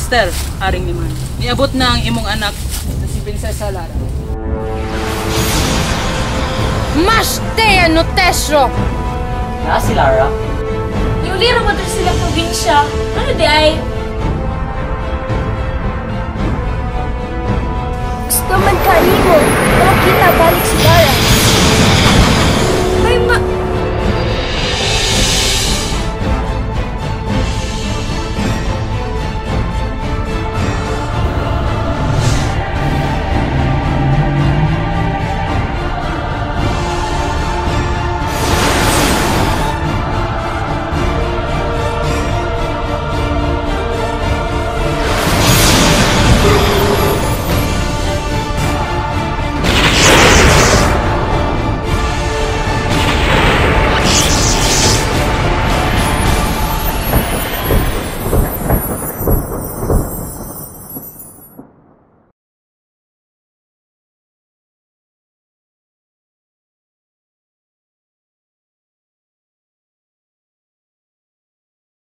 Esther, Haring Liman. Niabot na ang imong anak na si Prinsesa Lara. Mashtea Notesro! Na si Lara? Yung lira mo doon silang probinsya. Ano di ay? Gusto man kanimo, pero kita balik si Lara.